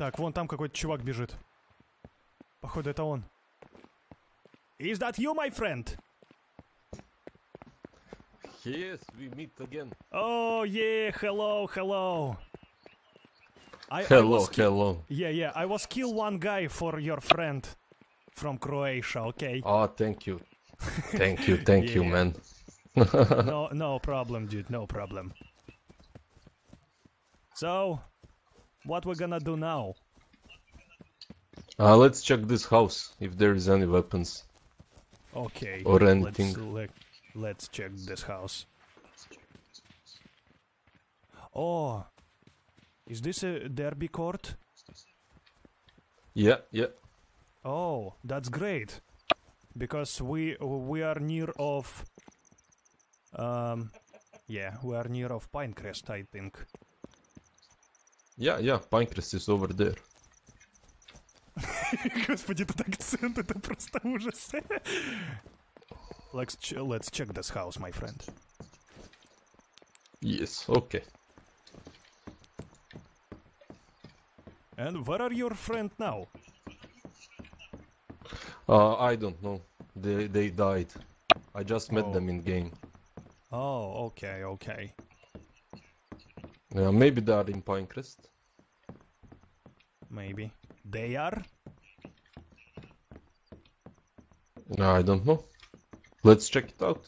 Так, вон там какой-то чувак бежит. Походу, это он. Is that you, my friend? Yes, we meet again. Oh, yeah, hello, hello. Hello, hello. Yeah, I was kill one guy for your friend from Croatia, okay? Oh, thank you. Thank you, Yeah. man. No problem, dude, no problem. So, what we're gonna do now? Let's check this house, if there is any weapons. Okay. Or anything. Let's check this house. Oh, is this a derby court? Yeah. Oh, that's great. Because we are near of we are near of Pinecrest, I think. Yeah, Pinecrest is over there. Господи, этот акцент, это просто ужас. Let's check this house, my friend. Yes, okay. And where are your friend now? I don't know. They died. I just met Oh. them in game. Oh, okay. Maybe they are in Pinecrest. Maybe. They are? I don't know. Let's check it out.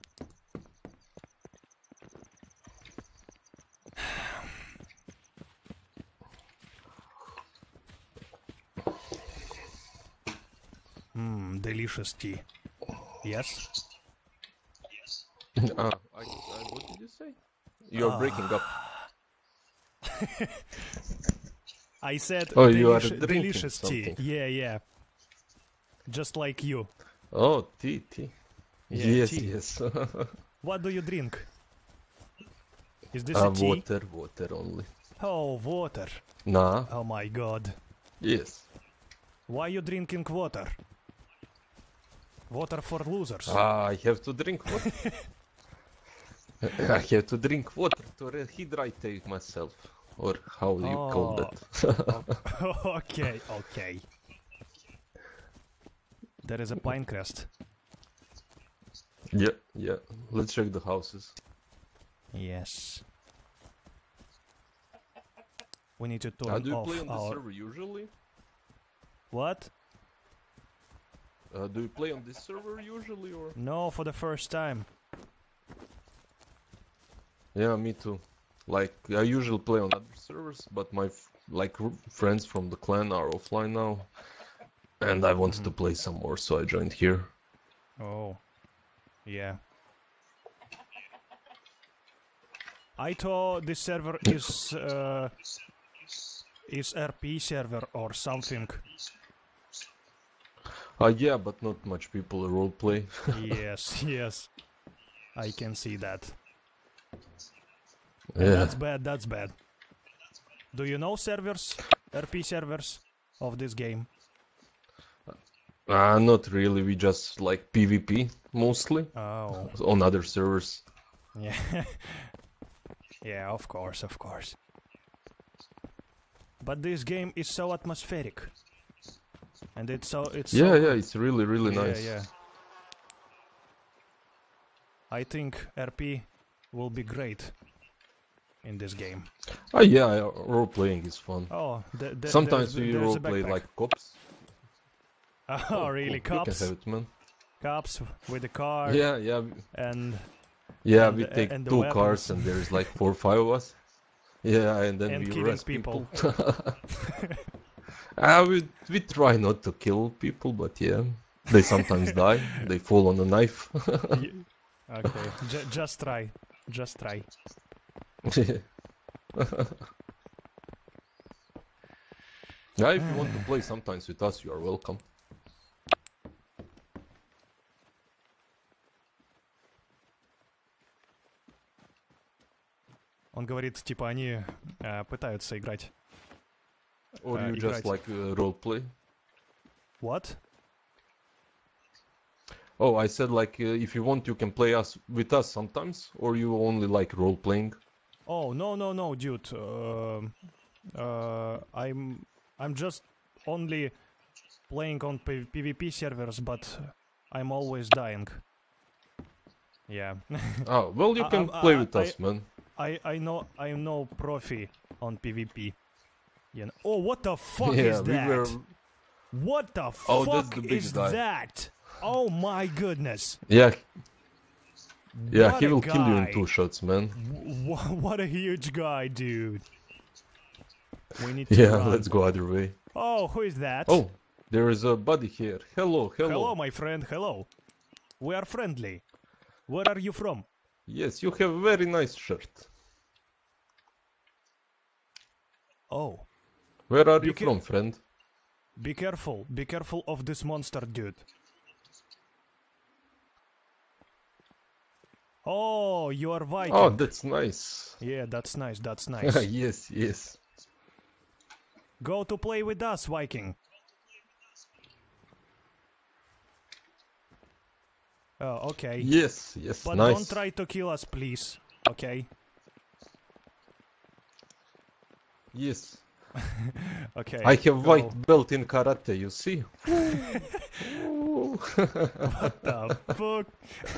Delicious tea. Yes? What did you say? You're breaking up. I said you are drinking delicious tea. something. Yeah. Just like you. Oh, tea. Yeah, Yes, tea. yes. What do you drink? Is this a tea? Water only. Oh, water. Nah. Oh my god. Yes. Why you drinking water? Water for losers. I have to drink water. I have to drink water to rehydrate myself. Or how you call that. Okay. There is a Pinecrest. Yeah. Let's check the houses. Yes. We need to turn Do you off play on the our... server usually? What? Do you play on this server usually or? No, for the first time. Yeah, me too. Like, I usually play on other servers, but my friends from the clan are offline now. And I wanted to play some more, so I joined here. Oh. Yeah. I thought this server is RP server or something. Yeah, but not much people roleplay. Yes. I can see that. Yeah. That's bad. Do you know servers? RP servers of this game? Not really, we just like PvP mostly. Oh. On other servers. Yeah. Yeah, of course. But this game is so atmospheric. And it's Yeah, it's really nice. Yeah. I think RP will be great in this game. Yeah, role playing is fun. Oh, Sometimes we there's role a play backpack. like cops. Oh, really? You can Cops? have it, man. Cops with the car. Yeah. And We take and the 2 weapons. cars and there's like 4 or 5 of us. Yeah, and then And we killing arrest people. We try not to kill people, but yeah, they sometimes die. They fall on a knife. Okay, just try. Yeah, if you want to play sometimes with us, you are welcome. Он говорит, типа, они пытаются играть. Or you just like roleplay? What? Oh, I said like if you want, you can play with us sometimes, or you only like role playing. Oh, no, dude. I'm just only playing on PvP servers, but I'm always dying. Yeah. Oh, well, you can play with us, man. I know I'm no profi on PvP. You know. Oh, what the fuck Yeah, is that? we were... What the Oh, that's fuck the big is guy. that? Oh my goodness. Yeah. Yeah, What he a will kill you in guy. 2 shots, man. What a huge guy, dude. We need to Yeah, run. let's go other way. Oh, who is that? Oh, there is a buddy here. Hello, hello. Hello, my friend, hello. We are friendly. Where are you from? Yes, you have a very nice shirt. Oh, Where are You you can- from, friend? be careful. Be careful of this monster, dude. Oh, you are Viking. Oh, that's nice. Yeah, that's nice, that's nice. Yes, yes. Go to play with us, Viking. Oh, okay. Yes, yes, But nice. don't try to kill us, please. Okay? Yes. Okay. I have go. white belt in karate, you see? What the fuck?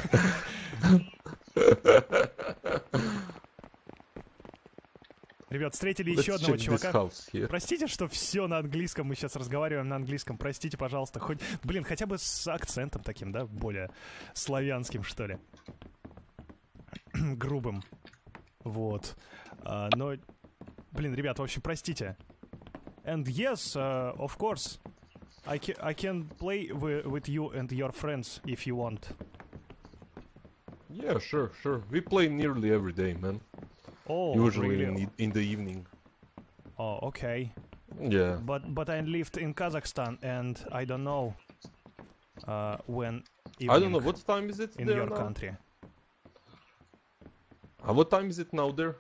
Ребят, встретили Let's еще одного check this чувака. house here. Простите, что все на английском, мы сейчас разговариваем на английском. Простите, пожалуйста, хоть, блин, хотя бы с акцентом таким, да, более славянским, что ли. Грубым. Вот. Но, блин, ребят, в общем, простите. And yes, of course, I can play with you and your friends if you want. Yeah, sure, sure. We play nearly every day, man. Oh, Usually really? in the evening. Oh, okay. Yeah. But I lived in Kazakhstan and I don't know when I don't know, evening what time is it in there your now? country. What time is it now there?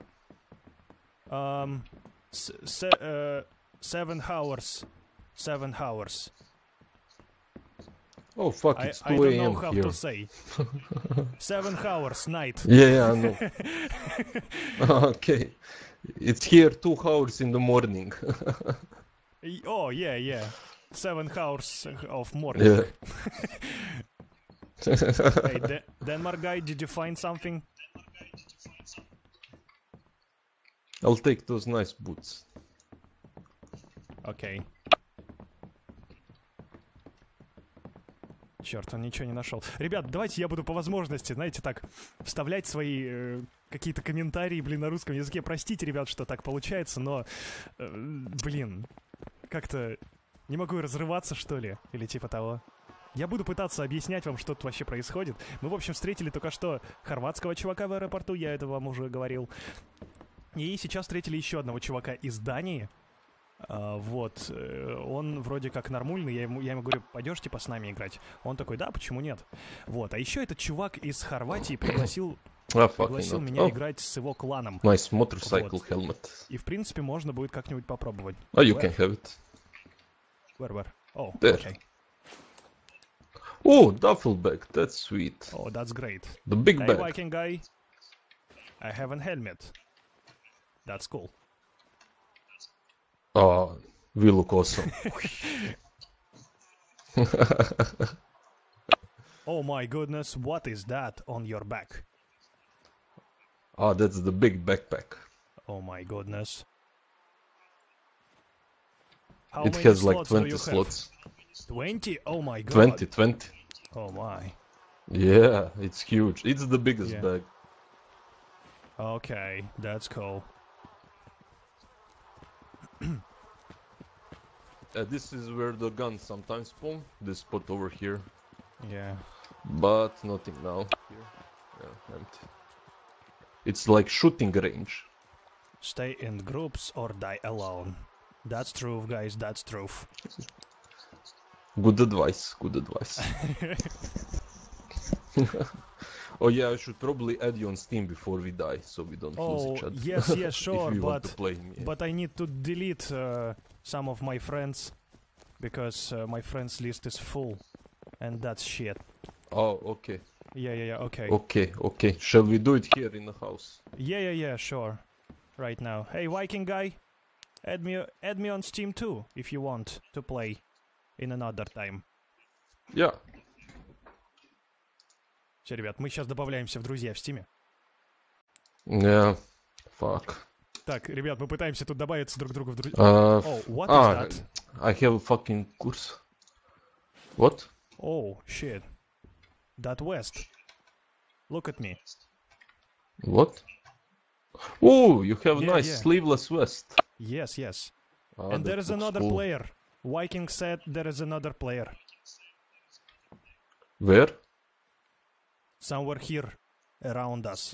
7 hours. 7 hours. Oh, fuck, it's I 2 don't know a.m. how here. to say. 7 hours night. Yeah, I know. Okay. It's here 2 hours in the morning. Oh, yeah. 7 hours of morning. Yeah. Hey, Denmark guy, did you find something? I'll take those nice boots. Окей. Черт, он ничего не нашел. Ребят, давайте я буду по возможности, знаете, так, вставлять свои какие-то комментарии, блин, на русском языке. Простите, ребят, что так получается, но, блин, как-то не могу разрываться, что ли, или типа того. Я буду пытаться объяснять вам, что тут вообще происходит. Мы, в общем, встретили только что хорватского чувака в аэропорту, я это вам уже говорил. И сейчас встретили еще одного чувака из Дании. Вот, он вроде как нормульный, я ему говорю, пойдешь типа с нами играть? Он такой, да, почему нет? Вот, а еще этот чувак из Хорватии пригласил меня играть с его кланом. Nice motorcycle Вот. helmet. И в принципе можно будет как-нибудь попробовать. Oh, you can have it. Where? Oh, There. okay. Oh, duffel bag, that's sweet. Oh, that's great. The big Hey, bag. Viking guy. I have a helmet. That's cool. Oh, we look awesome. Oh my goodness, what is that on your back? Oh, that's the big backpack. Oh my goodness. How It many has like slots do 20 you have? slots. 20? Oh my god. 20. Oh my. Yeah, it's huge. It's the biggest Yeah. bag. Okay, that's cool. This is where the guns sometimes spawn. This spot over here. Yeah. But nothing now. Here. Yeah, empty. It's like shooting range. Stay in groups or die alone. That's true, guys, that's truth. Good advice, good advice. Oh yeah, I should probably add you on Steam before we die, so we don't lose Oh, each other. yes, sure, if you want but to play me. but I need to delete some of my friends because my friends list is full, and that's shit. Oh, okay. Yeah, okay. Okay. Shall we do it here in the house? Yeah, sure. Right now. Hey, Viking guy. add me on Steam too, if you want to play in another time. Yeah. Все, ребят, мы сейчас добавляемся в друзья в Стиме. Yeah. Fuck. Так, ребят, мы пытаемся тут добавиться друг к другу в друзья. Oh, what is that? I have a fucking course. What? Oh, shit. That West. Look at me. What? Oh, you have Yeah, nice yeah. sleeveless vest. Yes, yes. Ah, And that there is looks another cool. player. Viking said there is another player. Where? Somewhere here, around us.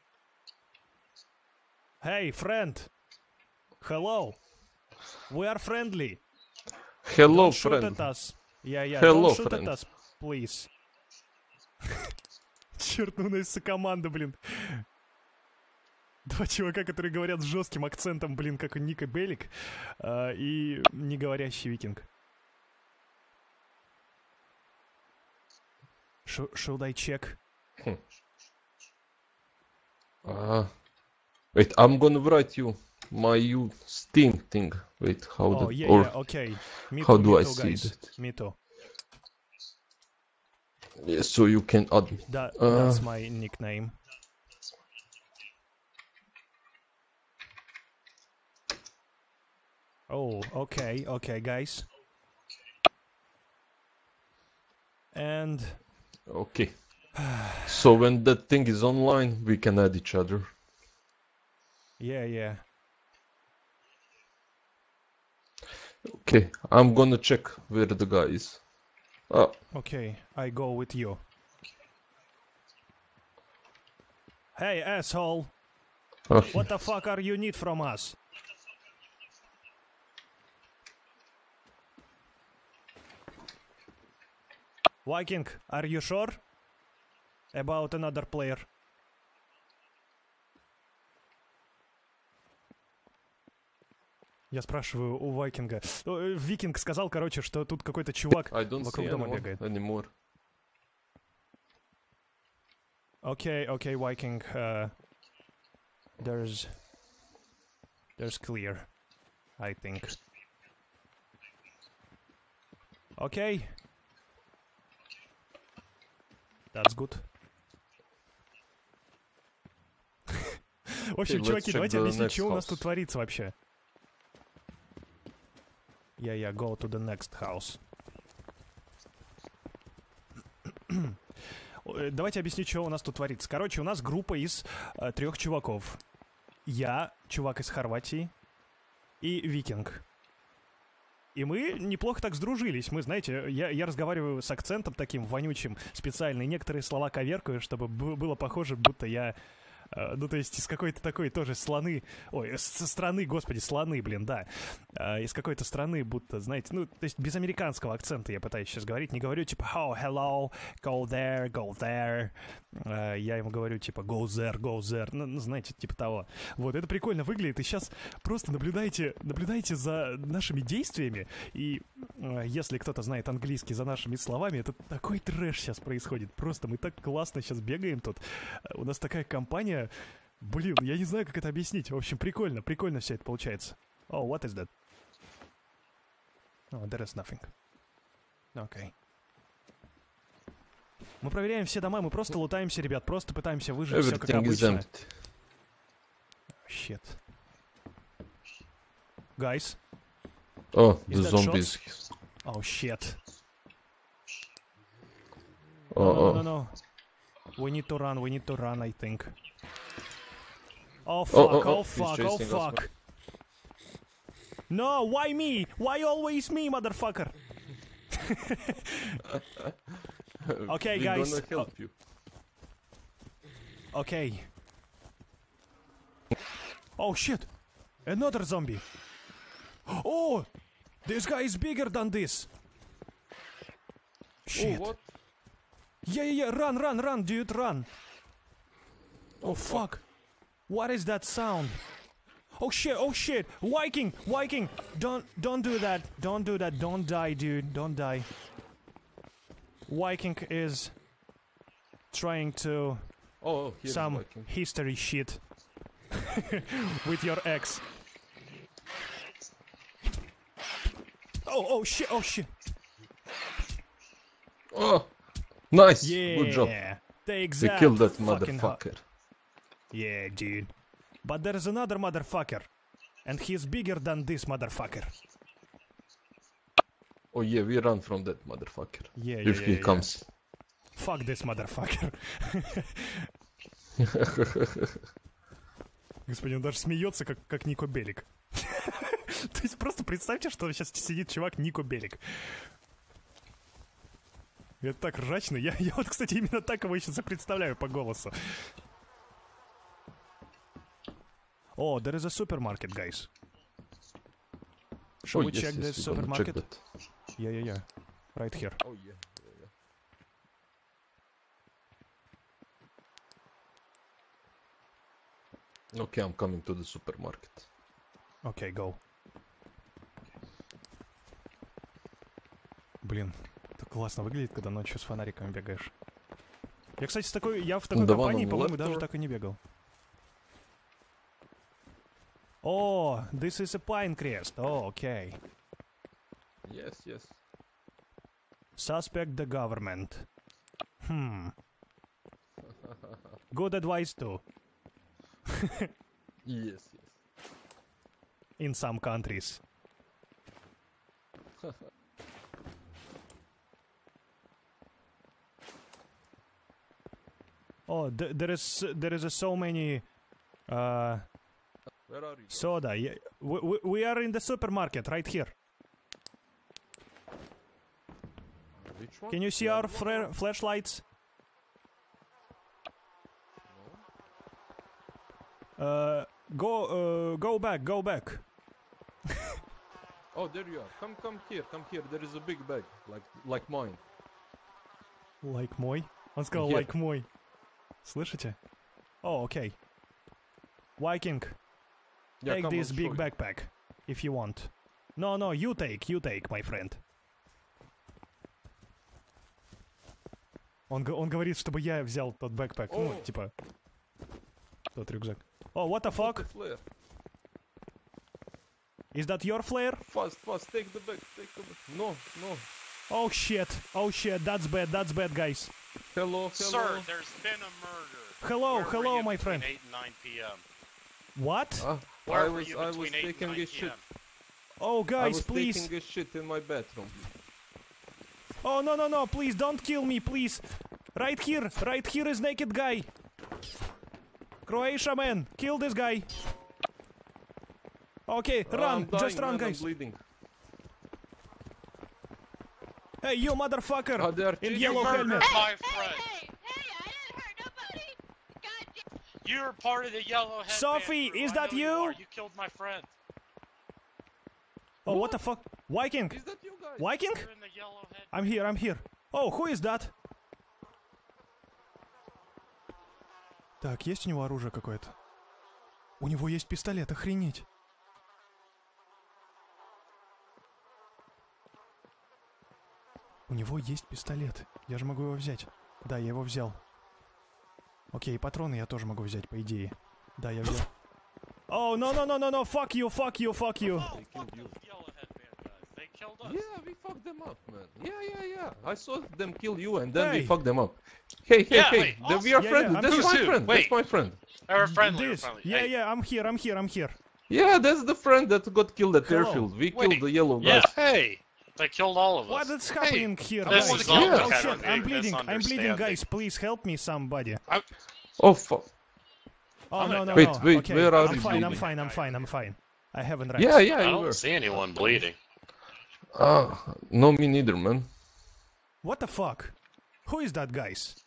Hey, friend. Hello. We are friendly. Hello, Don't shoot friend. at us. Yeah, Hello, don't shoot friend. at us, please. Черт, ну у нас команда, блин. Два чувака, которые говорят с жестким акцентом, блин, как у Ника Беллик, и не говорящий викинг. Should I check? Wait, I'm gonna write you my Steam thing. Wait, how Oh, do yeah, or yeah, okay. Me how too, do me I too, see guys. that? Me too. Yeah, so you can add me. That's my nickname. Oh, okay, guys. And Okay. So when that thing is online, we can add each other. yeah. Okay, I'm gonna check where the guy is. Ah, Okay, I go with you. Hey, asshole! okay. What the fuck are you need from us? Viking, are you sure about another player? Я спрашиваю у Вайкинга. Викинг сказал, короче, что тут какой-то чувак I don't вокруг see дома anyone бегает. anymore. Okay, Viking. There's clear, I think. Okay. That's good. В общем, Okay, let's чуваки, check давайте the объяснить, next что у нас house. тут творится вообще. Yeah, go to the next house. Давайте объясню, что у нас тут творится. Короче, у нас группа из 3 чуваков. Я, чувак из Хорватии, и Викинг. И мы неплохо так сдружились. Мы, знаете, я разговариваю с акцентом таким вонючим специально, и некоторые слова коверкаю, чтобы было похоже, будто я... Ну, то есть из какой-то такой тоже слоны... Ой, со страны, господи, слоны, блин, да. Из какой-то страны будто, знаете, ну, то есть без американского акцента я пытаюсь сейчас говорить. Не говорю типа oh, hello, go there. Я ему говорю типа go there. Ну, знаете, типа того. Вот, это прикольно выглядит. И сейчас просто наблюдайте за нашими действиями. И если кто-то знает английский за нашими словами, это такой трэш сейчас происходит. Просто мы так классно сейчас бегаем тут. У нас такая компания. Блин, я не знаю, как это объяснить. В общем, прикольно все это получается. Oh, what is that? Oh, there is nothing. Okay. Мы проверяем все дома, мы просто лутаемся, ребят. Просто пытаемся выжить все как Everything is обычно. empty. Shit. Guys. Oh, Is the that zombies. Oh, shit. Oh, No. We need to run, I think. Oh, fuck, he's chasing us, fuck. No, why me? Why always me, motherfucker? Okay, We're guys. gonna help you. Okay. Oh, shit. Another zombie. Oh, this guy is bigger than this. Shit. Oh, what? Yeah, run, dude, run. Oh, fuck. What is that sound? Oh shit, Viking, don't do that, don't die, dude, don't die. Viking is trying to Oh, here's some Viking. history shit with your ex. Oh shit, oh shit. Oh, nice. Yeah. Good job. Take We that. killed that fucking motherfucker. Yeah, dude. But there's another motherfucker. And he's bigger than this motherfucker. Oh yeah, we run from that motherfucker. Yeah, If he comes. Fuck this motherfucker. Господин, он даже смеется, как Нико Белик. То есть просто представьте, что сейчас сидит чувак Нико Белик. Это так ржачно. Я вот, кстати, именно так его сейчас и представляю по голосу. Oh, there is a supermarket, guys. Should we check this supermarket? Yeah. Right here. Oh yeah. Okay, I'm coming to the supermarket. Okay, go. Блин, так классно выглядит, когда ночью с фонариком бегаешь. Я, кстати, я в такой компании, по-моему, даже так и не бегал. Oh, this is a Pinecrest. Oh, okay. Yes. Suspect the government. Good advice too. Yes. In some countries. Oh, there is so many Where are you? soda. Yeah, we are in the supermarket right here. Which one? Can you see our flashlights? Go back. Oh, there you are. Come here. There is a big bag, like mine. Like мой? Он сказал Here. like мой. Слышите? Oh, okay. Viking, Yeah, take come, this I'll big show you. backpack, if you want. No, you take, my friend. Он говорит, чтобы я взял тот бэкпэк, ну, Oh. типа, тот рюкзак. Oh, what the fuck? Flare. Is that your flare? Fast, take the bag. No. Oh shit, that's bad, guys. Hello. Sir, there's been a murder. Hello, Where were you my friend. between 8 and 9 p.m. What? Where I were was you between 8 and taking 9 a shit. p.m.? Oh, I guys, was please. taking a shit in my bathroom. Oh, no, please, don't kill me, please. Right here is naked guy. Croatia man, kill this guy. Okay, run, I'm just dying, run, man, guys. I'm bleeding. Hey, you motherfucker, Oh, they are in chasing yellow me. helmet. My friend. Hey, I didn't hurt nobody. God damn. You're part of the yellow headband Sophie, crew. is I that know you? are. You killed my friend. Oh, what the fuck? Viking, Is that you guys? Viking? You're in the yellow head. I'm here. Oh, who is that? Так, есть у него оружие какое-то? У него есть пистолет, охренеть. У него есть пистолет. Я же могу его взять. Да, я его взял. Окей, патроны я тоже могу взять, по идее. Да, я взял. Oh, no, fuck you. Oh, They killed you. fuck those yellow headband guys. They killed us. Yeah, we fucked them up, man. Yeah. I saw them kill you and then we Hey. fucked them up. Hey. Yeah, wait, We are Yeah, friends. yeah, I'm That's here. my Who's who? friend. Wait. That's my friend. They were friendly. This. Hey, Yeah, I'm here. Yeah, that's the friend that got killed at Hello. airfield. We Wait. killed the yellow Yeah, guys. hey. They killed all of us. What is happening here, this guys? is all Oh kind shit, of I'm big bleeding, guys. misunderstanding. Please help me, somebody. Oh fuck. Oh I'm no, gonna no, Wait, no. wait, Okay, where are I'm you fine, I'm bleeding? fine. I haven't right. Yeah, I you don't were. see anyone bleeding. No, me neither, man. What the fuck? Who is that, guys?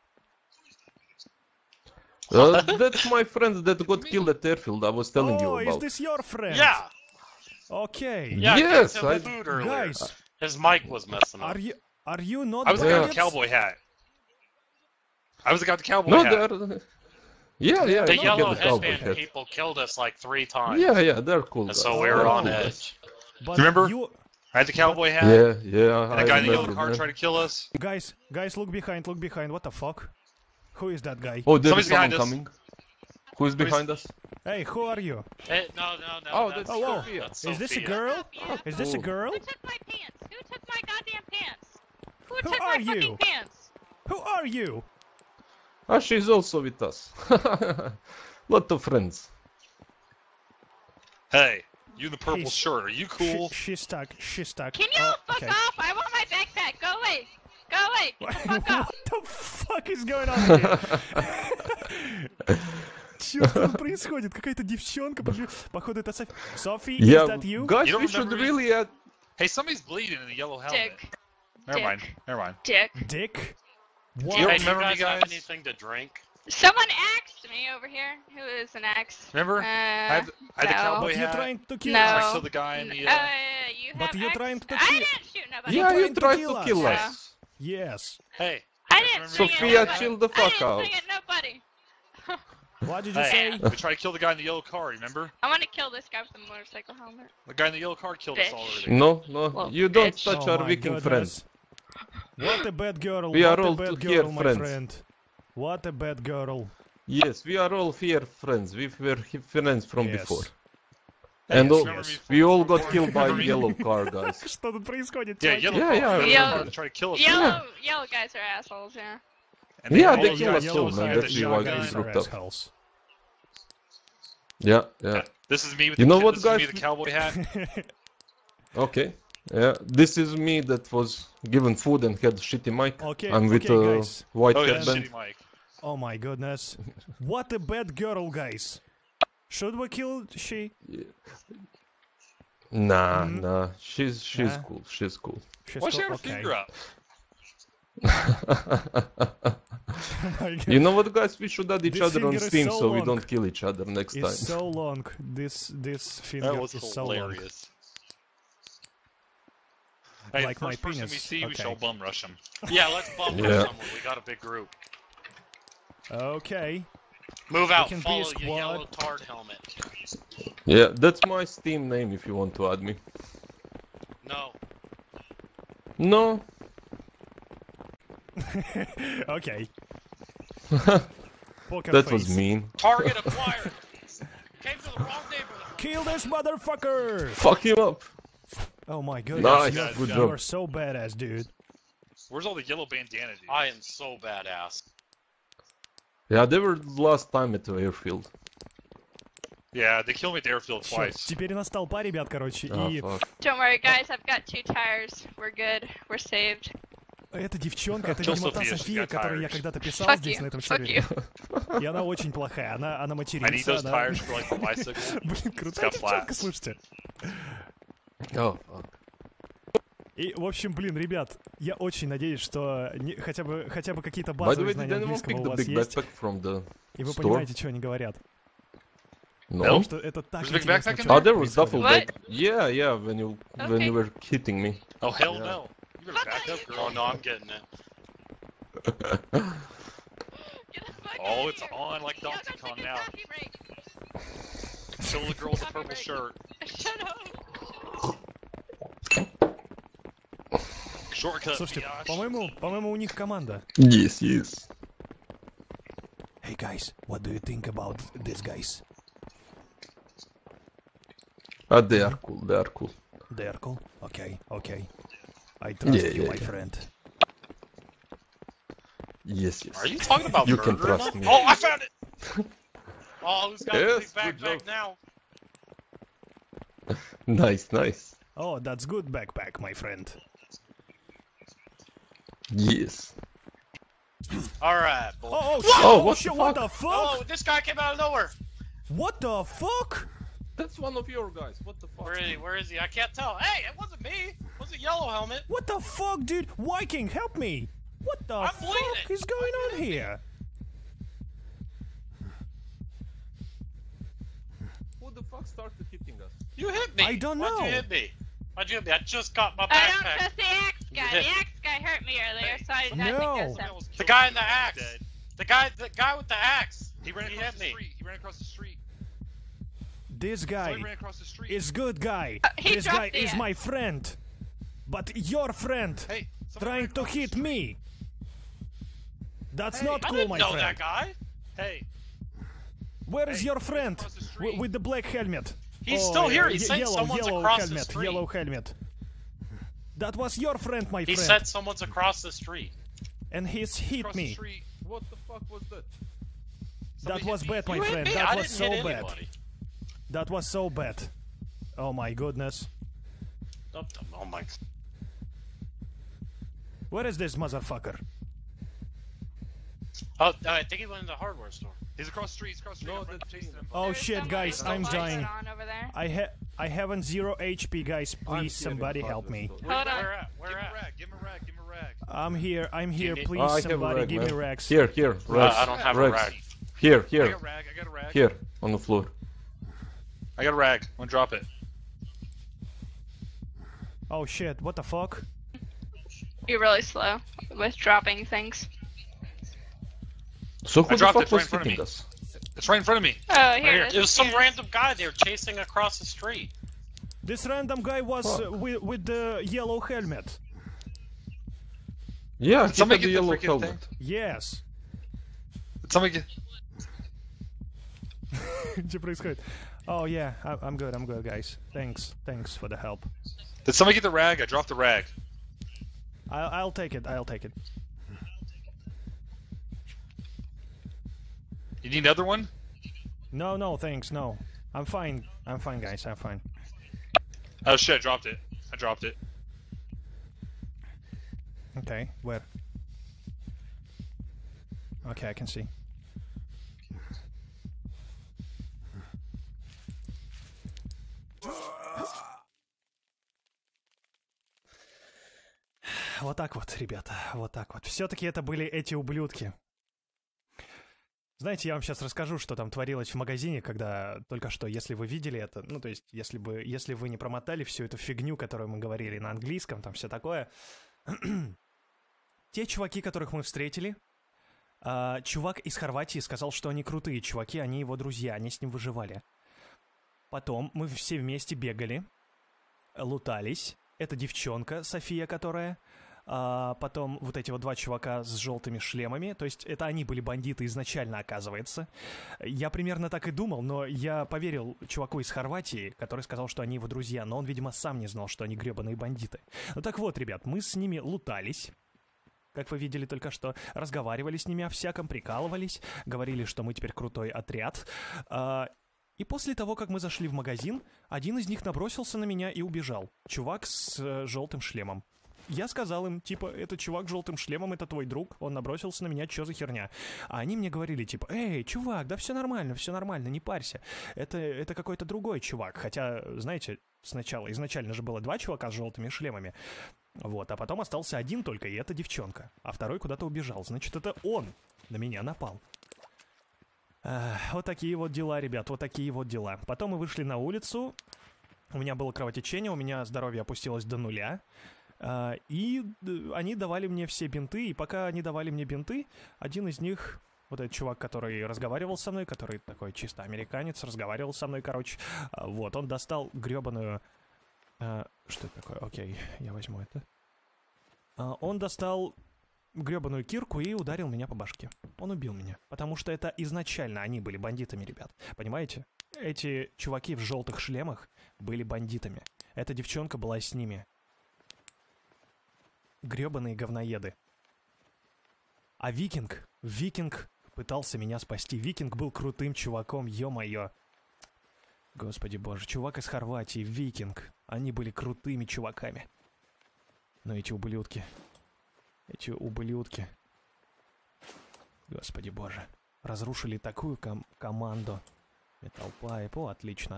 That's my friend that got killed at airfield. I was telling you Oh, is about. this your friend? Yeah. Okay. Yeah, Yes, I got I- to the food earlier. Guys, His mic was messing up. are you not I was the guy with the bandits? cowboy hat. I was the guy with the cowboy No, hat. they're. Yeah. The I yellow get the cowboy headband hat. people killed us like 3 times. Yeah, they're cool. And so guys. we They're were on cool guys. edge. But Remember? you I had the cowboy hat. Yeah. And I the guy in the yellow remember, car man. tried to kill us. guys, look behind. What the fuck? Who is that guy? Oh, there is Somebody's someone behind us. coming. Who is behind us? Hey, who are you? Hey, no. Oh, that's Oh, whoa. Sophia. That's Is this a Sophia. girl? Sophia. Is this a Cool. girl? Who took my pants? Who took my goddamn pants? Who Who took are my you? fucking pants? Who are you? Ah, she's also with us. Lot of friends. Hey, you in the purple He's- shirt? Are you cool? She's stuck. She's stuck. Can you all fuck okay. off? I want my backpack. Go away. Go away. Get the fuck off. What the fuck is going on here? Чё там происходит? Какая-то девчонка, походу это Софи. Sophie, is Yeah, that you? guys, You don't we should remember me? really add. Hey, somebody's bleeding in the yellow helmet. Dick. Never Dick. mind. Never mind. Dick. Dick? You What? don't Hey, do you remember me, guys have guys? anything to drink? Someone axed me over here. Who is an axe? Remember? I had the no. cowboy But you're hat. trying to kill No. I us. killed the guy in the. You But have you're axe- trying to I kill- didn't shoot nobody. Yeah, you trying to tried kill to us. kill Yeah. us. Yes. Hey, I didn't swing Sophia, at nobody. chill the fuck I didn't out. swing at nobody. What did you hey, say? we tried to kill the guy in the yellow car. Remember? I want to kill this guy with the motorcycle helmet. The guy in the yellow car killed us Bitch. all already. No, no, Well, you don't bitch. touch Oh our my Viking friend. goodness. What a bad girl. We what are a all bad here girl, my friends. friend. What a bad girl. Yes, we are all here friends. We were friends from Yes. before. And all, yes. we all got killed by yellow car guys. Что тут происходит, Yeah, чуваки? yellow Yeah, car. yeah, Yellow yeah. car to try to kill us. Yellow guys are assholes, yeah. And Yeah, all they those kill guys us killed all, us man. with That's the why we shotgun. Guys are grouped up. assholes. Yeah, yeah. This is me with You the, know what, this is me guys? the cowboy hat. Okay. Yeah, this is me that was given food and had shitty mic. Okay, I'm with okay, guys. white Oh yeah, headband. shitty Mike. Oh my goodness. What a bad girl, guys. Should we kill she? Nah, Mhm. nah. She's Nah? cool. She's cool. She's Why she cool? got her Okay. finger up? Oh my God. You know what, guys? We should add each This other on finger is Steam so so we long. don't kill each other next time. It's so long. This finger That was is so long. hilarious. Hey, Like the my first person we penis. see, we Okay. shall bum rush him. Yeah, let's bump Yeah. someone. We got a big group. Okay. Move out. can be a Follow your squad. yellow tard helmet. Yeah, that's my Steam name if you want to add me. No. Okay. No. Poker That face. was mean. Target acquired. Came to the wrong neighborhood. Kill this motherfucker! Fuck him up. Oh my goodness. Nice, you, good you job. are so badass, dude. Where's all the yellow bandana dudes? I am so badass. Yeah, they were last time at the airfield. Yeah, they killed me at the airfield Всё, twice. теперь у нас толпа, ребят, короче, Oh, и fuck. Don't worry, guys. I've got 2 tires. We're good. We're saved. эта девчонка, это, Kill видимо, та Sophia, she's София, got которую я tires. когда-то писал Fuck здесь, you. на этом Fuck сервере. you. И она очень плохая, она I need матерится, those она... tires for like the bicycle. Блин, крутая got девчонка, flats. слушайте. Oh, fuck. И, в общем, блин, ребят, я очень надеюсь, что хотя бы какие-то By the базовые way, знания did anyone английского pick у the вас big есть, backpack from the и вы store? понимаете, что они говорят. No? Потому что это так There's a big интересно, backpack in что Oh, there? there was duffel What? bag. Yeah, yeah, when you Okay. were hitting me. Oh hell Yeah. no! You better back up, Oh girl. no, I'm getting it. Get the fuck Oh, outta it's here. on like Y'all Donkey go Kong take a now. coffee break. Kill the girl with the purple Copyright. shirt. Shut up. Shortcut. Слушайте, biatch. по-моему, у них команда. Yes, yes. Hey guys, what do you think about these guys? Ah, they are cool, they are cool. They are cool? Okay. I trust Yeah, you, yeah, my yeah. friend. Yes, yes. Are you talking about You can murder? trust me. Oh, I found it. Oh, who's got Yes, the big good backpack job. now? Nice, nice. Oh, that's good backpack, my friend. Yes. All right, boy. Oh shit! Oh, what shit! the What fuck? the fuck? Oh, this guy came out of nowhere. What the fuck? That's one of your guys. What the fuck? Where is he? Where is he? I can't tell. Hey, it wasn't me. It was a yellow helmet. What the fuck, dude? Viking, help me! What the I'm fuck bleeding. is going on here? Who the fuck started hitting us? You hit me. I don't Why'd know. you hit me? Why'd you hit me? I just got my I don't backpack. trust the axe guy. hit The me. axe guy hurt me earlier, so I No. think that's him. The guy in the axe. Dead. The guy with the axe. He ran He across hit the me. street. He ran across the street. This guy Somebody ran across the street. is good guy. He This dropped guy the is axe. my friend. But your friend Hey, somebody trying ran to across the hit street. me. That's Hey, not I cool, didn't my know friend. that guy. Hey, Where is Hey, your he's friend across the street. with the black helmet? He's still here. He said yellow, someone's yellow across helmet, the street. yellow helmet. That was your friend, my He friend. said someone's across the street. And he's hit Across the me. street. What the fuck was that? That Somebody was hit me. bad, my You hit friend. me. That I was didn't so hit bad. anybody. That was so bad. Oh my goodness. Oh my. Where is this motherfucker? Oh, I think he went in the hardware store. He's across the street. He's across the street. No, I'm that's chasing him. Oh There's shit, somebody guys, with I'm lights dying. on over there. I haven't 0 HP, guys. I'm Please, here in somebody the help me. hardware store. Hold on. Where at? Where Give him at? a rag. Give him a rag. Give him a rag. I'm here. need- Please, I have a somebody rag, give me man. rags. Here, rags. I don't have a rags. rag. Here, I here, got a rag. I got a rag. here, on the floor. I got a rag. I'm gonna drop it. Oh shit, what the fuck? You're really slow with dropping things. So who the dropped fuck it right was in front of hitting me. us? It's right in front of me. Oh, here here. it is. It was some Here it is. random guy they were chasing across the street. This random guy was Fuck. with the yellow helmet. Yeah, he somebody had the get the yellow freaking helmet. thing? Yes. Did somebody get... Что происходит? Oh yeah, I'm good, guys. Thanks for the help. Did somebody get the rag? I dropped the rag. I'll take it. You need another one? No, thanks, no. I'm fine, guys, I'm fine. Oh shit! I dropped it. I dropped it. Okay, where? Okay, I can see. Вот так вот, ребята, вот так вот. Все-таки это были эти ублюдки. Знаете, я вам сейчас расскажу, что там творилось в магазине, когда только что, если вы видели это, ну, то есть, если вы не промотали всю эту фигню, которую мы говорили на английском, там все такое. Те чуваки, которых мы встретили, чувак из Хорватии сказал, что они крутые чуваки, они его друзья, они с ним выживали. Потом мы все вместе бегали, лутались. Это девчонка, София, которая... потом вот эти вот два чувака с желтыми шлемами. То есть это они были бандиты изначально, оказывается. Я примерно так и думал, но я поверил чуваку из Хорватии, который сказал, что они его друзья. Но он, видимо, сам не знал, что они гребаные бандиты. Ну так вот, ребят, мы с ними лутались. Как вы видели только что, разговаривали с ними о всяком, прикалывались, говорили, что мы теперь крутой отряд. И после того, как мы зашли в магазин, один из них набросился на меня и убежал. Чувак с желтым шлемом. Я сказал им, типа, это чувак с желтым шлемом, это твой друг, он набросился на меня, что за херня? А они мне говорили, типа, эй, чувак, да все нормально, не парься. Это какой-то другой чувак. Хотя, знаете, изначально же было два чувака с желтыми шлемами. Вот, а потом остался один только, и это девчонка. А второй куда-то убежал. Значит, это он на меня напал. Вот такие вот дела, ребят, вот такие вот дела. Потом мы вышли на улицу, у меня было кровотечение, у меня здоровье опустилось до 0. И они давали мне все бинты, и пока они давали мне бинты, один из них, вот этот чувак, который разговаривал со мной, который такой чисто американец, разговаривал со мной, короче, вот, он достал гребаную... что это такое? Окей, я возьму это. Он достал гребаную кирку и ударил меня по башке. Он убил меня, потому что это изначально они были бандитами, ребят, понимаете? Эти чуваки в желтых шлемах были бандитами. Эта девчонка была с ними. Гребаные говноеды. А Викинг пытался меня спасти. Викинг был крутым чуваком, ё-моё. Господи боже, чувак из Хорватии, Викинг. Они были крутыми чуваками. Но эти ублюдки. Господи боже. Разрушили такую команду. Metal Pipe. О, отлично.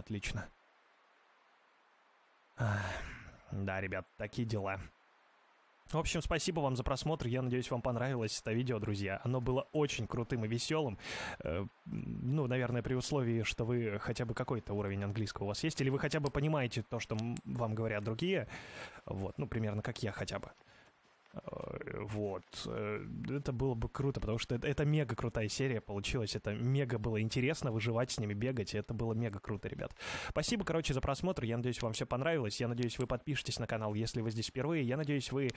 Да, ребят, такие дела. В общем, спасибо вам за просмотр, я надеюсь, вам понравилось это видео, друзья. Оно было очень крутым и веселым. Ну, наверное, при условии, что вы хотя бы какой-то уровень английского у вас есть, или вы хотя бы понимаете то, что вам говорят другие. Вот, ну, примерно как я хотя бы. Вот. Это было бы круто, потому что это мега крутая серия получилась. Это мега было интересно выживать с ними, бегать. И это было мега круто, ребят. Спасибо, короче, за просмотр. Я надеюсь, вам все понравилось. Я надеюсь, вы подпишетесь на канал, если вы здесь впервые. Я надеюсь, вы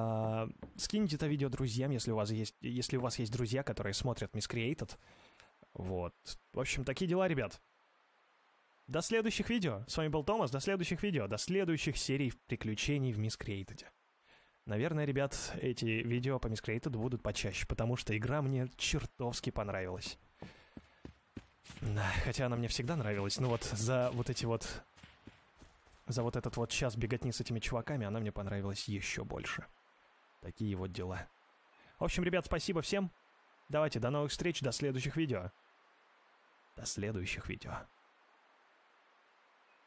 скинете это видео друзьям, если у вас есть друзья, которые смотрят Miscreated. Вот. В общем, такие дела, ребят. До следующих видео. С вами был Томас. До следующих видео. До следующих серий приключений в Miscreated. Наверное, ребят, эти видео по Miscreated будут почаще, потому что игра мне чертовски понравилась. Да, хотя она мне всегда нравилась, но вот за вот эти вот... За вот этот вот час беготни с этими чуваками она мне понравилась еще больше. Такие вот дела. В общем, ребят, спасибо всем. Давайте, до новых встреч, до следующих видео. До следующих видео.